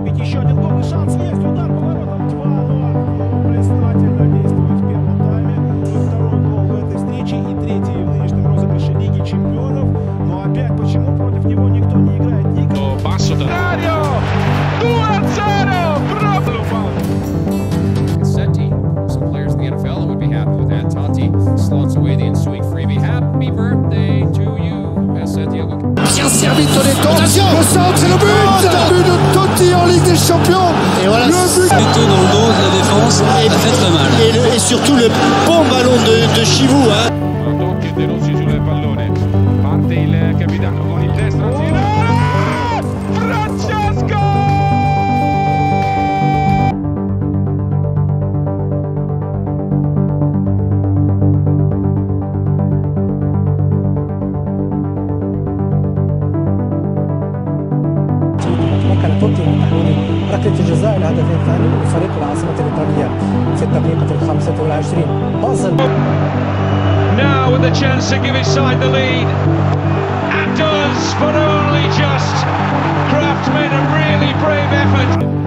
забить еще один гол. И шанс есть. Удар поворотом 2-0. Блистательно действует в первом тайме. Второй гол в этой встрече и третий в нынешнем розыгрыше Лиги Чемпионов. Но опять почему против него никто не играет? Passo da Dario 2-0 proprio Seti, some players in the NFL would be happy with that. Totti slots away the ensuing freebie. Happy birthday to you, Santiago. Bien servi de Toneto. Le centre et le but. Le but de Totti en Ligue des Champions. Et voilà. Le but. Plutôt dans le dos de la défense. Et ça fait très mal. Et surtout le bon ballon de Chivou. Hein. tocchi De Rossi sul pallone. Parte il capitano con il destro. Francesco! تمكن توتي من تحويل ركلة الجزاء الهدف الثاني لفريق العاصمة الإيطالية في الدقيقة 25. بازل. Now with the chance to give his side the lead. And does, but only just. Kraft made a really brave effort.